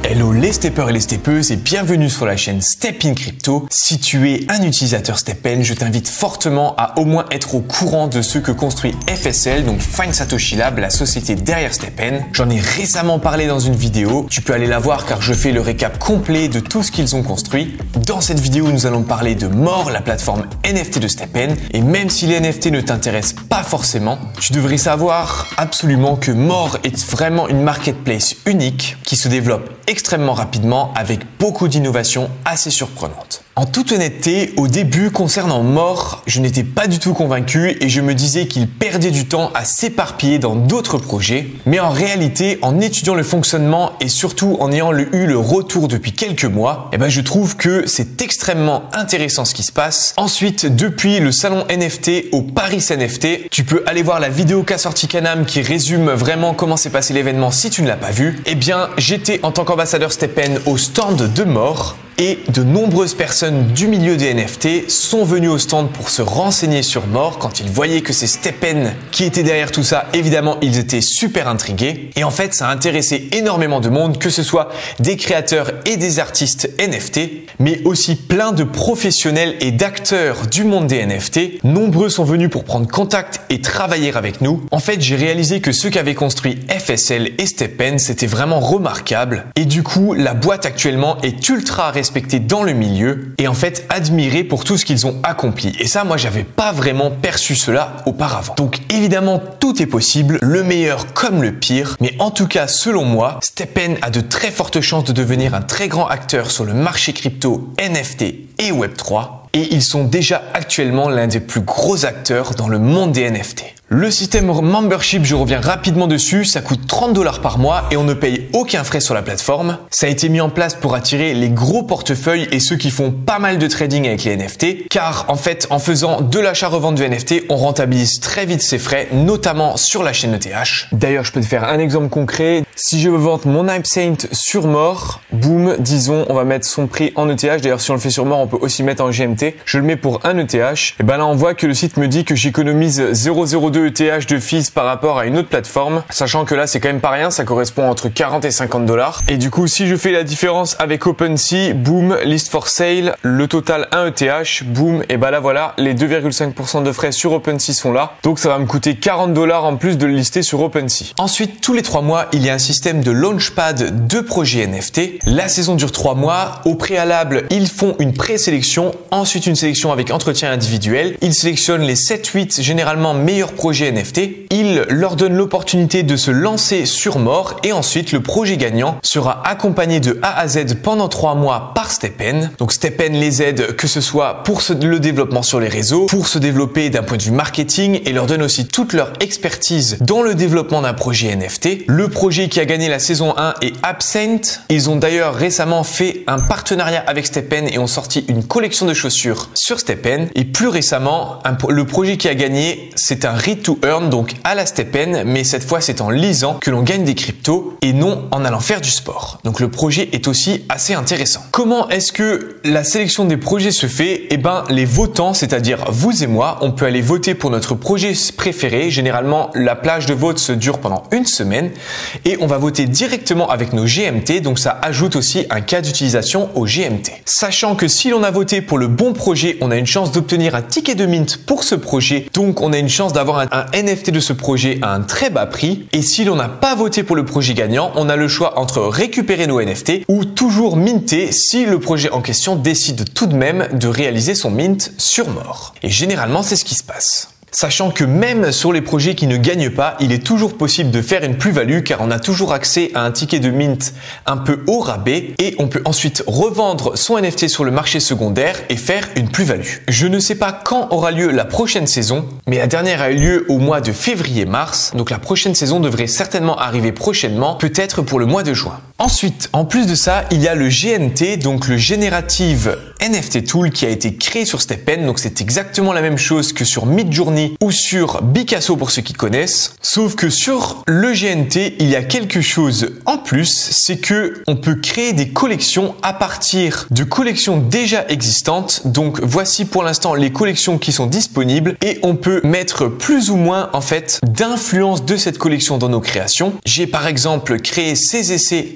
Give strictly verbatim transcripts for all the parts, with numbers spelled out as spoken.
Hello les steppers et les steppeuses et bienvenue sur la chaîne Step in Crypto. Si tu es un utilisateur StepN, je t'invite fortement à au moins être au courant de ce que construit F S L, donc Find Satoshi Lab, la société derrière StepN. J'en ai récemment parlé dans une vidéo, tu peux aller la voir car je fais le récap complet de tout ce qu'ils ont construit. Dans cette vidéo, nous allons parler de More, la plateforme N F T de StepN. Et même si les N F T ne t'intéressent pas forcément, tu devrais savoir absolument que More est vraiment une marketplace unique qui se développe extrêmement rapidement avec beaucoup d'innovations assez surprenantes. En toute honnêteté, au début, concernant More, je n'étais pas du tout convaincu et je me disais qu'il perdait du temps à s'éparpiller dans d'autres projets. Mais en réalité, en étudiant le fonctionnement et surtout en ayant eu le retour depuis quelques mois, eh ben je trouve que c'est extrêmement intéressant ce qui se passe. Ensuite, depuis le salon N F T au Paris N F T, tu peux aller voir la vidéo qu'a sorti Canam qui résume vraiment comment s'est passé l'événement si tu ne l'as pas vu. Eh bien, j'étais en tant qu'ambassadeur StepN au stand de More. Et de nombreuses personnes du milieu des N F T sont venues au stand pour se renseigner sur More. Quand ils voyaient que c'est StepN qui était derrière tout ça, évidemment, ils étaient super intrigués. Et en fait, ça a intéressé énormément de monde, que ce soit des créateurs et des artistes N F T, mais aussi plein de professionnels et d'acteurs du monde des N F T. Nombreux sont venus pour prendre contact et travailler avec nous. En fait, j'ai réalisé que ce qu'avaient construit F S L et StepN, c'était vraiment remarquable. Et du coup, la boîte actuellement est ultra respectés dans le milieu et en fait admirés pour tout ce qu'ils ont accompli. Et ça, moi, j'avais pas vraiment perçu cela auparavant. Donc évidemment, tout est possible, le meilleur comme le pire. Mais en tout cas, selon moi, StepN a de très fortes chances de devenir un très grand acteur sur le marché crypto, N F T et Web trois. Et ils sont déjà actuellement l'un des plus gros acteurs dans le monde des N F T. Le système membership, je reviens rapidement dessus, ça coûte trente dollars par mois et on ne paye aucun frais sur la plateforme. Ça a été mis en place pour attirer les gros portefeuilles et ceux qui font pas mal de trading avec les N F T. Car en fait, en faisant de l'achat-revente de N F T, on rentabilise très vite ses frais, notamment sur la chaîne E T H. D'ailleurs, je peux te faire un exemple concret. Si je veux vendre mon Hype Saint sur More, boum, disons, on va mettre son prix en E T H. D'ailleurs, si on le fait sur More, on peut aussi mettre en G M T. Je le mets pour un E T H. Et ben là, on voit que le site me dit que j'économise zéro virgule zéro deux E T H de fees par rapport à une autre plateforme, sachant que là c'est quand même pas rien, ça correspond entre quarante et cinquante dollars. Et du coup, si je fais la différence avec OpenSea, boom, list for sale, le total un E T H, boom, et bah là voilà, les deux virgule cinq pour cent de frais sur OpenSea sont là. Donc ça va me coûter quarante dollars en plus de le lister sur OpenSea. Ensuite, tous les trois mois, il y a un système de launchpad de projets N F T. La saison dure trois mois. Au préalable, ils font une présélection, ensuite une sélection avec entretien individuel. Ils sélectionnent les sept huit généralement meilleurs projets N F T. Ils leur donnent l'opportunité de se lancer sur More et ensuite le projet gagnant sera accompagné de A à Z pendant trois mois par StepN. Donc StepN les aide que ce soit pour le développement sur les réseaux, pour se développer d'un point de vue marketing et leur donne aussi toute leur expertise dans le développement d'un projet N F T. Le projet qui a gagné la saison un est Absent. Ils ont d'ailleurs récemment fait un partenariat avec StepN et ont sorti une collection de chaussures sur StepN. Et plus récemment, un, le projet qui a gagné, c'est un Read to Earn, donc à la StepN, mais cette fois c'est en lisant que l'on gagne des cryptos et non en allant faire du sport. Donc le projet est aussi assez intéressant. Comment est-ce que la sélection des projets se fait? Eh ben, les votants, c'est-à-dire vous et moi, on peut aller voter pour notre projet préféré. Généralement, la plage de vote se dure pendant une semaine et on va voter directement avec nos G M T, donc ça ajoute aussi un cas d'utilisation au G M T. Sachant que si l'on a voté pour le bon projet, on a une chance d'obtenir un ticket de mint pour ce projet, donc on a une chance d'avoir un, un N F T de ce projet à un très bas prix. Et si l'on n'a pas voté pour le projet gagnant, on a le choix entre récupérer nos N F T ou toujours minter si le projet en question décide tout de même de réaliser son mint sur More. Et généralement, c'est ce qui se passe. Sachant que même sur les projets qui ne gagnent pas, il est toujours possible de faire une plus-value car on a toujours accès à un ticket de mint un peu au rabais et on peut ensuite revendre son N F T sur le marché secondaire et faire une plus-value. Je ne sais pas quand aura lieu la prochaine saison, mais la dernière a eu lieu au mois de février-mars, donc la prochaine saison devrait certainement arriver prochainement, peut-être pour le mois de juin. Ensuite, en plus de ça, il y a le G N T, donc le Generative N F T Tool qui a été créé sur StepN, donc c'est exactement la même chose que sur Midjourney ou sur Picasso pour ceux qui connaissent. Sauf que sur le G N T, il y a quelque chose en plus, c'est que on peut créer des collections à partir de collections déjà existantes. Donc voici pour l'instant les collections qui sont disponibles et on peut mettre plus ou moins en fait d'influence de cette collection dans nos créations. J'ai par exemple créé ces essais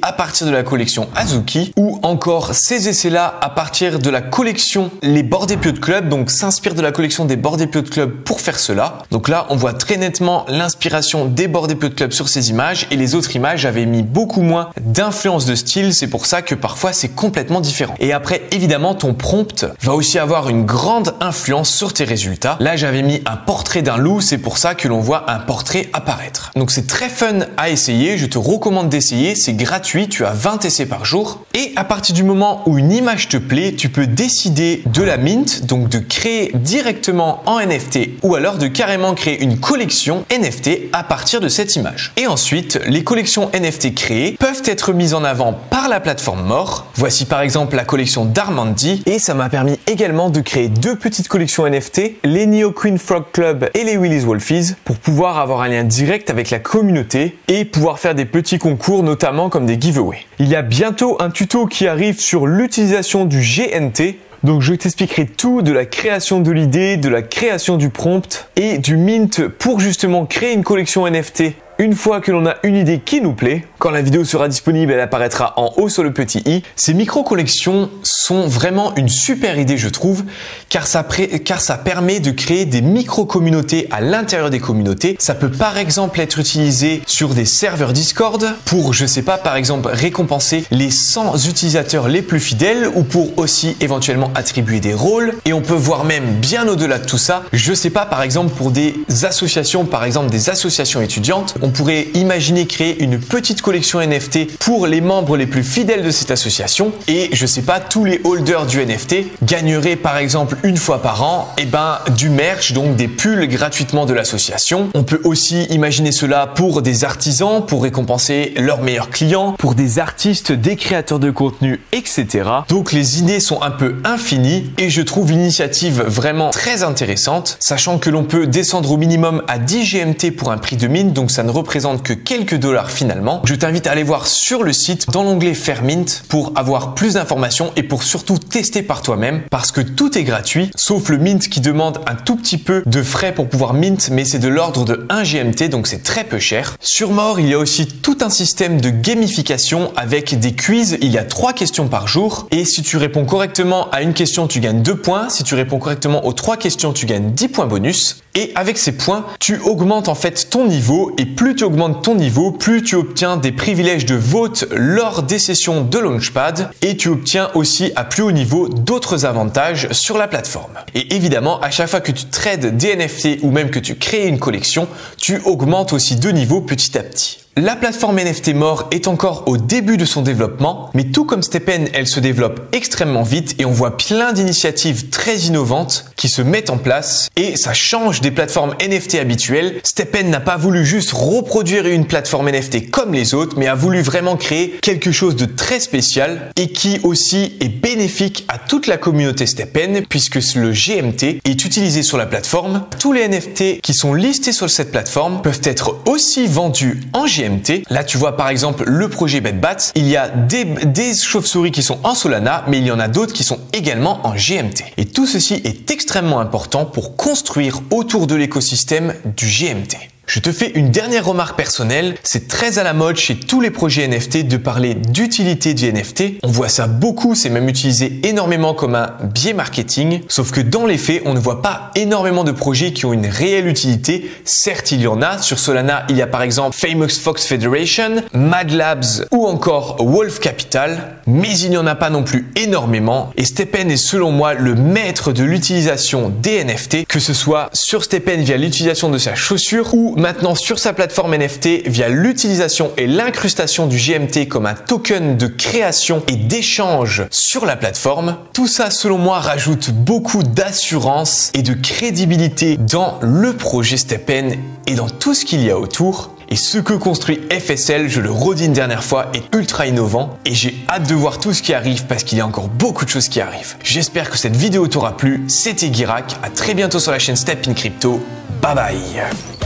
à partir de la collection Azuki ou encore ces essais-là à partir de la collection Les Bords des Pieux de Club, donc s'inspire de la collection des Bords des Pieux de Club pour faire cela. Donc là, on voit très nettement l'inspiration des Bords des Pieux de Club sur ces images et les autres images avaient mis beaucoup moins d'influence de style, c'est pour ça que parfois c'est complètement différent. Et après, évidemment, ton prompt va aussi avoir une grande influence sur tes résultats. Là, j'avais mis un portrait d'un loup, c'est pour ça que l'on voit un portrait apparaître. Donc c'est très fun à essayer, je te recommande d'essayer, c'est gratuit, tu as vingt essais par jour. Et à partir du moment où une image te plaît, tu peux décider de la mint, donc de créer directement en N F T ou alors de carrément créer une collection N F T à partir de cette image. Et ensuite, les collections N F T créées peuvent être mises en avant par la plateforme More. Voici par exemple la collection d'Armandy et ça m'a permis également de créer deux petites collections N F T, les Neo Queen Frog Club et les Willy's Wolfies, pour pouvoir avoir un lien direct avec la communauté et pouvoir faire des petits concours, notamment comme des giveaways. Il y a bientôt un tuto qui arrive sur l'utilisation du G N T. Donc je t'expliquerai tout de la création de l'idée, de la création du prompt et du mint pour justement créer une collection N F T. Une fois que l'on a une idée qui nous plaît, quand la vidéo sera disponible, elle apparaîtra en haut sur le petit i. Ces micro-collections sont vraiment une super idée, je trouve, car ça, car ça permet de créer des micro-communautés à l'intérieur des communautés. Ça peut par exemple être utilisé sur des serveurs Discord pour, je sais pas, par exemple, récompenser les cent utilisateurs les plus fidèles ou pour aussi éventuellement attribuer des rôles. Et on peut voir même bien au-delà de tout ça, je sais pas, par exemple, pour des associations, par exemple des associations étudiantes, on pourrait imaginer créer une petite collection N F T pour les membres les plus fidèles de cette association et je sais pas, tous les holders du N F T gagneraient par exemple une fois par an et ben du merch, donc des pulls gratuitement de l'association. On peut aussi imaginer cela pour des artisans pour récompenser leurs meilleurs clients, pour des artistes, des créateurs de contenu, et cetera. Donc les idées sont un peu infinies et je trouve l'initiative vraiment très intéressante, sachant que l'on peut descendre au minimum à dix G M T pour un prix de mine, donc ça ne représente que quelques dollars finalement. Je t'invite à aller voir sur le site dans l'onglet Faire Mint pour avoir plus d'informations et pour surtout tester par toi-même parce que tout est gratuit sauf le mint qui demande un tout petit peu de frais pour pouvoir mint, mais c'est de l'ordre de un G M T, donc c'est très peu cher. Sur More, il y a aussi tout un système de gamification avec des quiz. Il y a trois questions par jour et si tu réponds correctement à une question, tu gagnes deux points. Si tu réponds correctement aux trois questions, tu gagnes dix points bonus. Et avec ces points, tu augmentes en fait ton niveau et plus tu augmentes ton niveau, plus tu obtiens des privilèges de vote lors des sessions de Launchpad et tu obtiens aussi à plus haut niveau d'autres avantages sur la plateforme. Et évidemment, à chaque fois que tu trades des N F T ou même que tu crées une collection, tu augmentes aussi de niveau petit à petit. La plateforme N F T More est encore au début de son développement, mais tout comme STEPN, elle se développe extrêmement vite et on voit plein d'initiatives très innovantes qui se mettent en place et ça change des plateformes N F T habituelles. STEPN n'a pas voulu juste reproduire une plateforme N F T comme les autres, mais a voulu vraiment créer quelque chose de très spécial et qui aussi est bénéfique à toute la communauté STEPN puisque le G M T est utilisé sur la plateforme. Tous les N F T qui sont listés sur cette plateforme peuvent être aussi vendus en G M T. Là, tu vois par exemple le projet BedBats. Il y a des, des chauves-souris qui sont en Solana, mais il y en a d'autres qui sont également en G M T. Et tout ceci est extrêmement important pour construire autour de l'écosystème du G M T. Je te fais une dernière remarque personnelle, c'est très à la mode chez tous les projets N F T de parler d'utilité du N F T. On voit ça beaucoup, c'est même utilisé énormément comme un biais marketing, sauf que dans les faits, on ne voit pas énormément de projets qui ont une réelle utilité. Certes, il y en a. Sur Solana, il y a par exemple Famous Fox Federation, Mad Labs ou encore Wolf Capital, mais il n'y en a pas non plus énormément. Et STEPN est selon moi le maître de l'utilisation des N F T, que ce soit sur STEPN via l'utilisation de sa chaussure ou maintenant sur sa plateforme N F T via l'utilisation et l'incrustation du G M T comme un token de création et d'échange sur la plateforme. Tout ça, selon moi, rajoute beaucoup d'assurance et de crédibilité dans le projet STEPN et dans tout ce qu'il y a autour. Et ce que construit F S L, je le redis une dernière fois, est ultra innovant et j'ai hâte de voir tout ce qui arrive parce qu'il y a encore beaucoup de choses qui arrivent. J'espère que cette vidéo t'aura plu. C'était Guirac. À très bientôt sur la chaîne Step in Crypto. Bye bye.